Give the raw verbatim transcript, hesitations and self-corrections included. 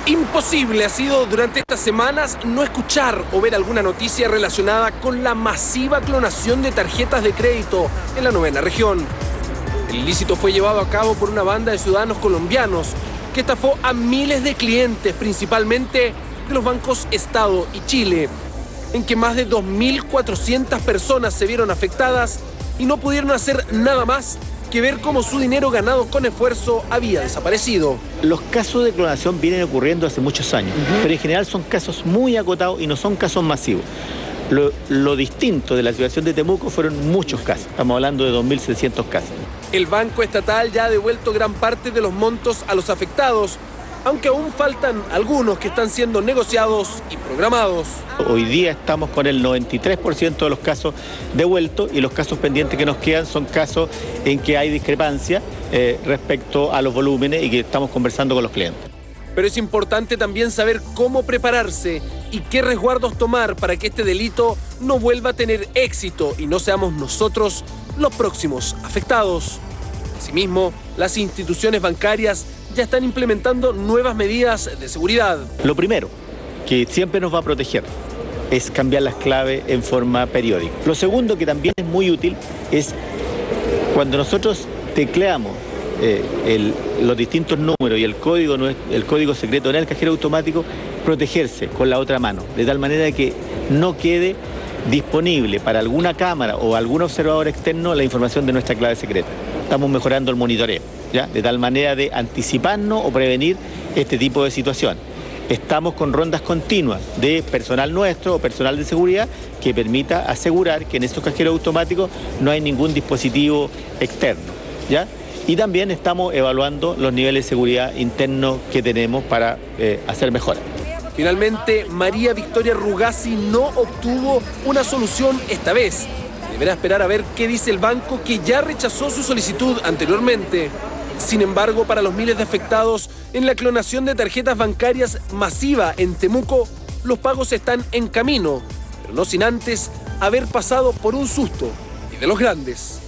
Imposible ha sido durante estas semanas no escuchar o ver alguna noticia relacionada con la masiva clonación de tarjetas de crédito en la novena región. El ilícito fue llevado a cabo por una banda de ciudadanos colombianos que estafó a miles de clientes, principalmente de los bancos Estado y Chile, en que más de dos mil cuatrocientas personas se vieron afectadas y no pudieron hacer nada más que ver cómo su dinero ganado con esfuerzo había desaparecido. Los casos de clonación vienen ocurriendo hace muchos años, uh-huh. pero en general son casos muy acotados y no son casos masivos. Lo, lo distinto de la situación de Temuco fueron muchos casos, estamos hablando de dos mil seiscientos casos. El Banco Estatal ya ha devuelto gran parte de los montos a los afectados, aunque aún faltan algunos que están siendo negociados y programados. Hoy día estamos con el noventa y tres por ciento de los casos devueltos y los casos pendientes que nos quedan son casos en que hay discrepancia eh, respecto a los volúmenes y que estamos conversando con los clientes. Pero es importante también saber cómo prepararse y qué resguardos tomar para que este delito no vuelva a tener éxito y no seamos nosotros los próximos afectados. Asimismo, las instituciones bancarias ya están implementando nuevas medidas de seguridad. Lo primero, que siempre nos va a proteger, es cambiar las claves en forma periódica. Lo segundo, que también es muy útil, es cuando nosotros tecleamos eh, el, los distintos números y el código, el código secreto en el cajero automático, protegerse con la otra mano, de tal manera que no quede disponible para alguna cámara o algún observador externo la información de nuestra clave secreta. Estamos mejorando el monitoreo, ¿ya? De tal manera de anticiparnos o prevenir este tipo de situación. Estamos con rondas continuas de personal nuestro o personal de seguridad que permita asegurar que en estos cajeros automáticos no hay ningún dispositivo externo, ¿ya? Y también estamos evaluando los niveles de seguridad internos que tenemos para eh, hacer mejoras. Finalmente, María Victoria Rugasi no obtuvo una solución esta vez. Deberá esperar a ver qué dice el banco, que ya rechazó su solicitud anteriormente. Sin embargo, para los miles de afectados en la clonación de tarjetas bancarias masiva en Temuco, los pagos están en camino, pero no sin antes haber pasado por un susto y de los grandes.